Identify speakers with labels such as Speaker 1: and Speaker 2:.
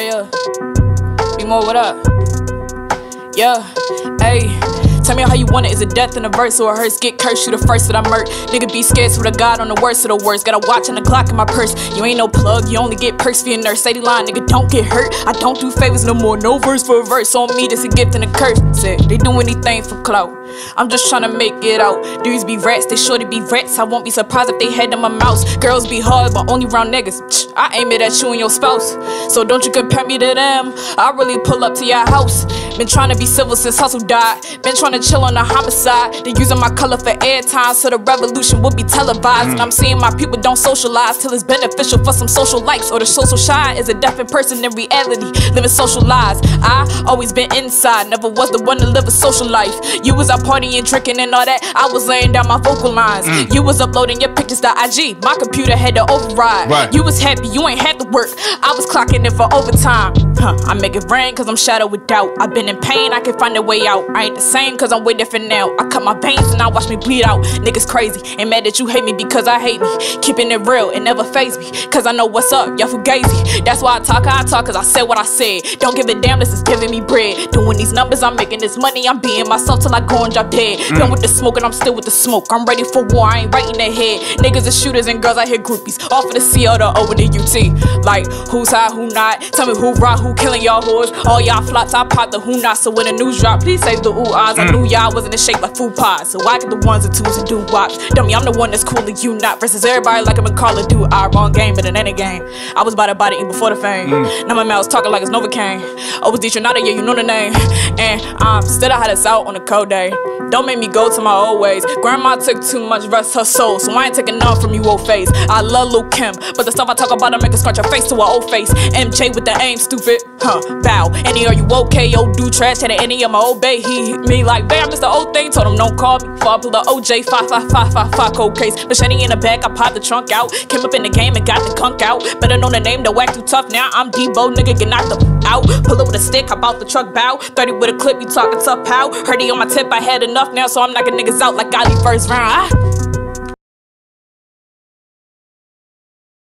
Speaker 1: Yeah. Be more, what up? Yeah. Hey. Tell me how you want it. Is it death in a verse or a hearse? Get cursed, you the first that I murk. Nigga be scared, so the God on the worst of the worst. Got a watch and a Glock in my purse. You ain't no plug, you only get perks for your nurse. Say the line, nigga, don't get hurt. I don't do favors no more, no verse for a verse. On me, this a gift and a curse. Said, they do anything for clout. I'm just trying to make it out. Dudes be rats, they sure to be rats. I won't be surprised if they head in my mouth. Girls be hard, but only round niggas. I aim it at you and your spouse. So don't you compare me to them. I really pull up to your house. Been trying to be civil since hustle died. Been trying to chill on the homicide. They using my color for airtime, so the revolution will be televised. And I'm seeing my people don't socialize till it's beneficial for some social likes. Or the social shy is a deafened person in reality, living social lies. I always been inside, never was the one to live a social life. You was out partying, drinking and all that, I was laying down my vocal lines. You was uploading your pictures to IG, my computer had to override. You was happy, you ain't had to work, I was clocking in for overtime. I make it rain cause I'm shadowed with doubt. I've been in pain, I can find a way out. I ain't the same cause I'm way different now. I cut my veins and I watch me bleed out. Niggas crazy, ain't mad that you hate me because I hate me. Keeping it real, it never faze me cause I know what's up, y'all fugazi. That's why I talk cause I said what I said. Don't give a damn, this is giving me bread. Doing these numbers, I'm making this money. I'm being myself till I go and drop dead. Done with the smoke and I'm still with the smoke. I'm ready for war, I ain't right in the head. Niggas are shooters and girls, I hear groupies. Off of the CL, the O and the UT. Like, who's high, who not? Tell me who rock, who killing y'all whores. All y'all flops, I pop the who not. So when the news drop, please save the ooh-ahs. I knew y'all wasn't in shape like food pies. So I get the ones and twos and do wops. Dummy, I'm the one that's cool and you not. Versus everybody like I'm in Call of Duty. Wrong game, but in any game. I was by the body before the fame. Now my mouth's talking like it's Novocaine. I was Detroit, yeah, you know the name. And I'm still I had us out on a cold day. Don't make me go to my old ways. Grandma took too much, rest her soul. So I ain't taking none from you, old face. I love Lil' Kim, but the stuff I talk about, I make her scratch her face to her old face. MJ with the aim, stupid. Bow. Any, are you okay? Old dude trash. Had any of my old bae. He hit me like, bam, it's the old thing. Told him don't call me. Before I pull the OJ 55555 cold case. Machete in the back, I popped the trunk out. Came up in the game and got the kunk out. Better know the name, the whack too tough. Now I'm Debo, nigga, get knocked out. Pull up with a stick, hop out the truck, bow. 30 with a clip, you talking tough, pow. Heard he on my tip, I had enough now, so I'm knocking niggas out like Ali first round.